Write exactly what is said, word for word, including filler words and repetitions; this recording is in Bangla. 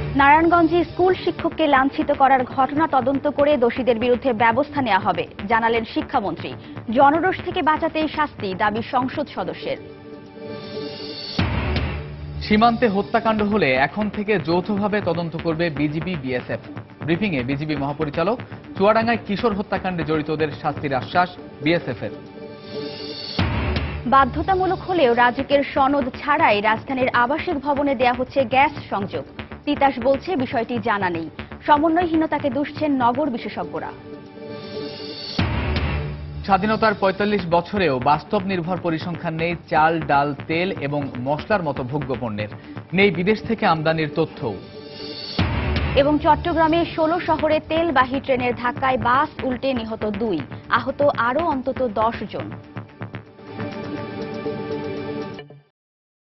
নারায়ণগঞ্জে স্কুল শিক্ষককে লাঞ্ছিত করার ঘটনা তদন্ত করে দোষীদের বিরুদ্ধে ব্যবস্থা নেওয়া হবে, জানালেন শিক্ষামন্ত্রী। জনরোষ থেকে বাঁচাতেই শাস্তি, দাবি সংসদ সদস্যের। সীমান্তে হত্যাকাণ্ড হলে এখন থেকে যৌথভাবে তদন্ত করবে বিজিবি বিএসএফ। ব্রিফিংয়ে বিজিবি মহাপরিচালক। চুয়াডাঙ্গায় কিশোর হত্যাকাণ্ডে জড়িতদের শাস্তির আশ্বাস বিএসএফ এর। বাধ্যতামূলক হলেও রাজুকের সনদ ছাড়াই রাজধানীর আবাসিক ভবনে দেয়া হচ্ছে গ্যাস সংযোগ। তিতাস বলছে বিষয়টি জানা নেই। সমন্বয়হীনতাকে দুষছেন নগর বিশেষজ্ঞরা। স্বাধীনতার পঁয়তাল্লিশ বছরেও বাস্তব নির্ভর পরিসংখ্যান নেই চাল, ডাল, তেল এবং মশলার মতো ভোগ্যপণ্যের। নেই বিদেশ থেকে আমদানির তথ্যও। এবং চট্টগ্রামে ষোলো শহরে তেলবাহী ট্রেনের ধাক্কায় বাস উল্টে নিহত দুই, আহত আরও অন্তত দশ জন।